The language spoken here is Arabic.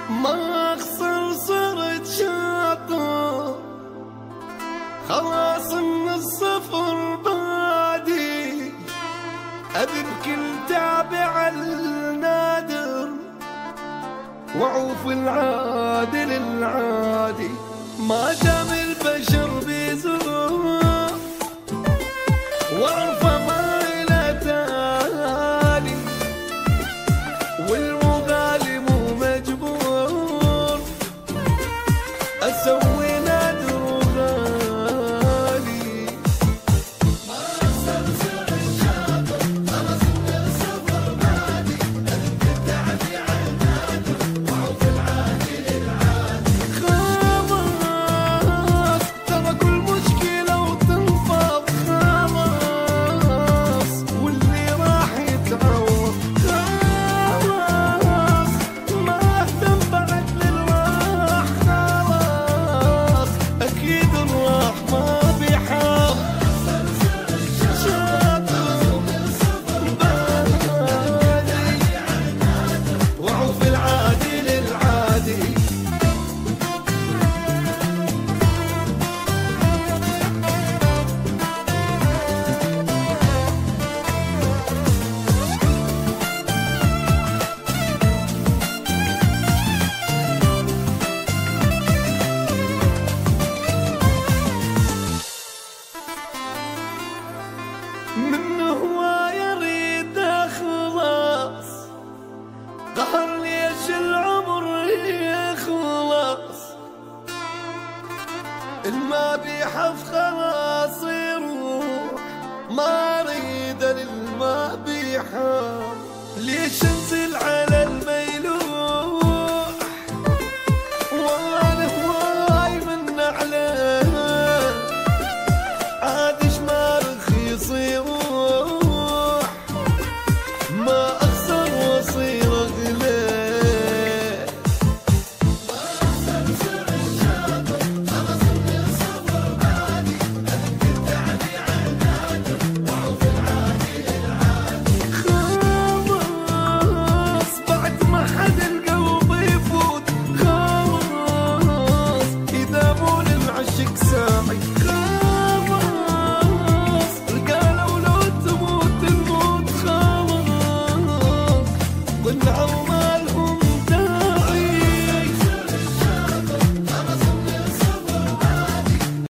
ما اخسر صرت شاطر، خلاص من الصفر بادي، ابي بكل تابع النادر، واعوف العادل العادي. ما دام البشر بيزور وعرفه ما له تالي، والمغالي مو مجبور اسوي نادر وغالي. ما اخسر صرت شاطر، خلاص من الصفر بادي، ابي التعبي على النادر، واعوف العادل العادي. خلاص ترى كل مشكلة وتنفض، خلاص واللي راح يتعوض. خلاص ما اهتم بعد للراح، خلاص اكيد الراح ما بيحاط. شاطر بادي، واعوف العادل العادي. من هو يريد خلاص، قهر ليش العمر يخلص، الما بيحف خلاص يروح، ما اريد للما بيحام. ليش انزل على الميلوح، والله هواي من عليه، عادش ما رخيص يروح. ما